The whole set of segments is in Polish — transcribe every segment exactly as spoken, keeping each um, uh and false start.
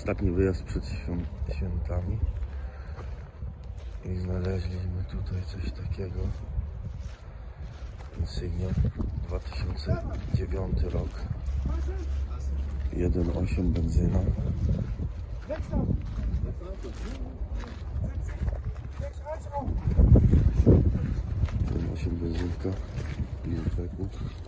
Ostatni wyjazd przed świętami i znaleźliśmy tutaj coś takiego. Insignia, dwa tysiące dziewiąty rok, jeden przecinek osiem benzyna. jeden przecinek osiem benzynka, Bilbeku.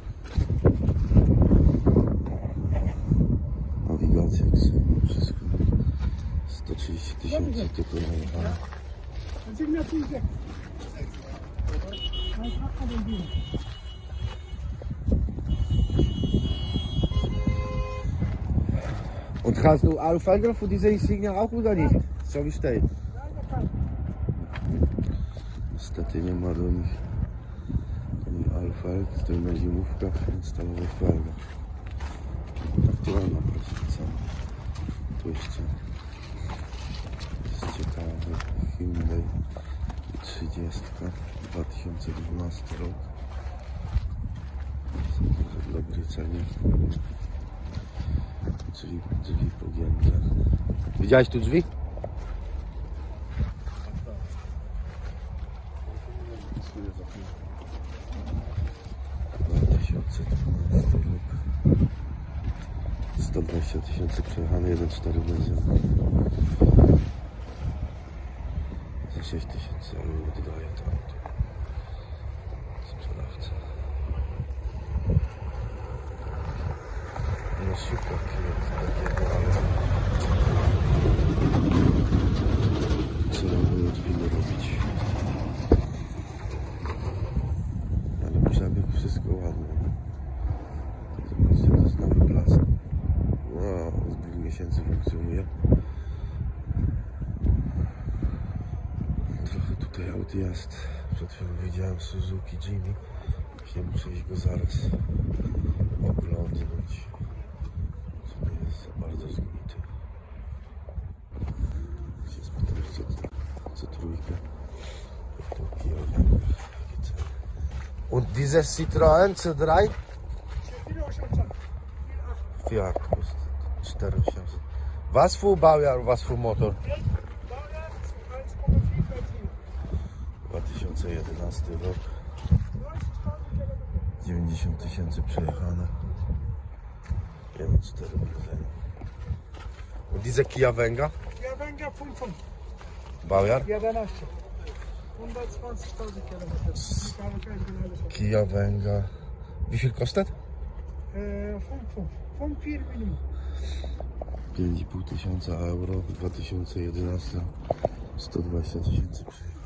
Nawigacja, wszystko. sto trzydzieści tysięcy tylko najechane. Und hast du Alufelgen für diese Insignia auch oder nicht? So wie steht. Niestety nie ma do nich ani Alufelg, stoi na zimówkach, stalowych felgach. Aktualna proszę, tu jeszcze jest ciekawy Hyundai trzydzieści, dwa tysiące dwunasty rok. W dobrej cenie. Czyli drzwi pogięte. Widziałeś tu drzwi? dwa tysiące dwunasty rok. sto dwadzieścia tysięcy przejechane, jeden przecinek cztery benzyna. Za sześć tysięcy euro oddaje to auto sprzedawca. Nie szuka klienta takiego, ale trzeba było drzwi dorobić. Ale przebieg wszystko ładne. Zobaczcie, to jest nowy plac. Wow, z wielu miesięcy funkcjonuje. Trochę tutaj aut jest. Przed chwilą widziałem Suzuki Jimmy. Właśnie muszę iść go zaraz oglądnąć. Co nie jest za bardzo zgnity. Się spytam, co, co trójkę. W Tokio. Und dieses Citroën C drei? Fiat kostet cztery tysiące osiemset. Was für Baujahr, was für Motor? dwa tysiące jedenasty rok. dziewięćdziesiąt tysięcy przejechane. jeden przecinek cztery benzyna. Und diese Kia Venga? Kia Venga fünf fünf. Baujahr? jedenaście. hundertzwanzigtausend Kilometer. Kia Venga. Wie viel kostet? fünf fünf. fünf vier Minimum. pięć i pół tysiąca euro. dwa tysiące jedenasty. sto dwadzieścia tysięcy przejechane.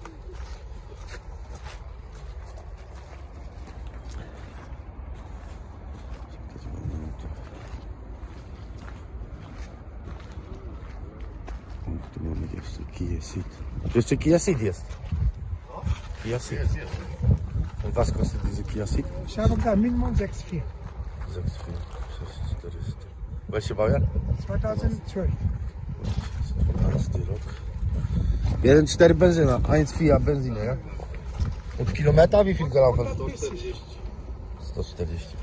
Tu mamy jeszcze Kia Ceed. Jeszcze Kia Ceed jest. Kia Ceed. Und was kostet diese Kia Ceed? Ich habe da Minimum sechs vier. sechs tysięcy czterysta. Welche Baujahr? zweitausendzwölf. dwunasty rok. jeden przecinek cztery benzyna, jeden Fiat benzyna, ja? Und Kilometer, wie viel gelaufen? sto czterdzieści.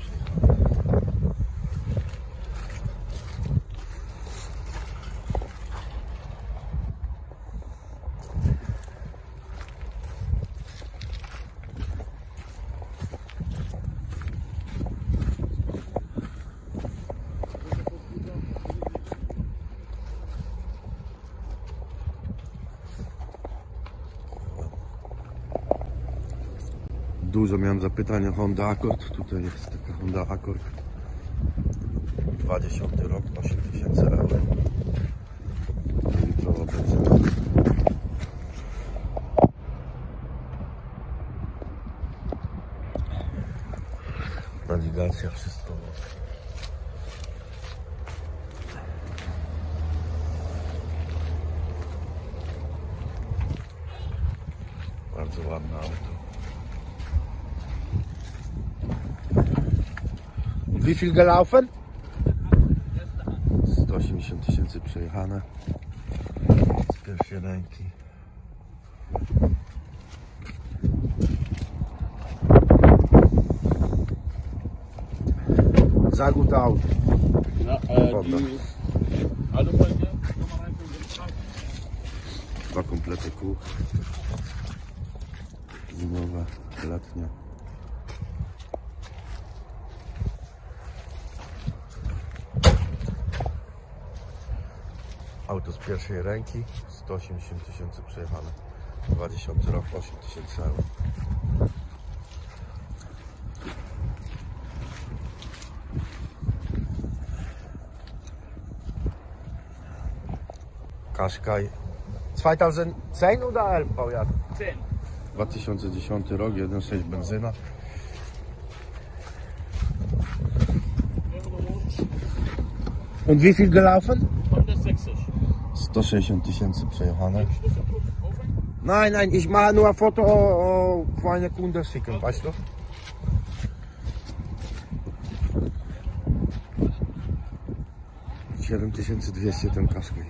Dużo miałem zapytania Honda Accord. Tutaj jest taka Honda Accord. dwudziesty rok, osiem tysięcy euro. Litrowa benzyna. Nawigacja, wszystko. Bardzo ładne auto. Wie viel gelaufen? sto osiemdziesiąt tysięcy przejechane z pierwszej ręki. Sehr gut Auto. Na, äh, die Alufelge komplety kół. Zimowe, letnie. Auto z pierwszej ręki, sto osiemdziesiąt tysięcy przejechane. dwa tysiące rok, osiem tysięcy euro. Qashqai. zweitausendzehn oder elf Baujahr? zehn. dwa tysiące dziesiąty rok, jeden przecinek sześć benzyna. Und wie viel gelaufen? hundertsechzig. sto sześćdziesiąt tysięcy przejechane. Nein, nein, ich mache nur ein Foto o, o eine Kunde schicken, weißt du? siedem tysięcy dwieście ten Qashqai.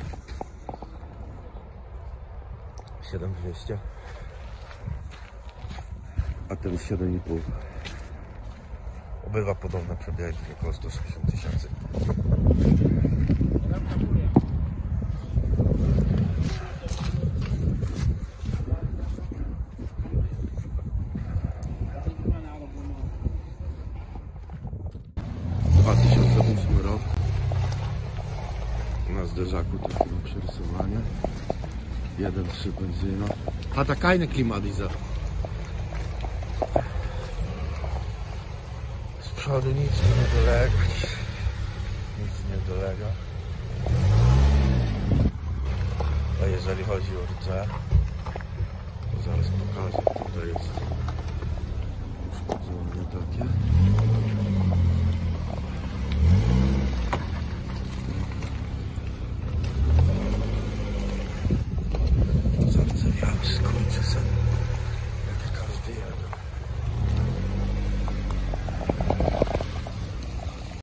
siedem tysięcy dwieście. A ten siedem i pół. Obydwa podobne przebiegi, około sto sześćdziesiąt tysięcy. dwa tysiące ósmy rok. Na zderzaku też mam przerysowanie. jeden przecinek trzy benzyna. Hat er keine Klimaanlage. Z przodu nic nie dolega. Nic nie dolega. A jeżeli chodzi o rdze,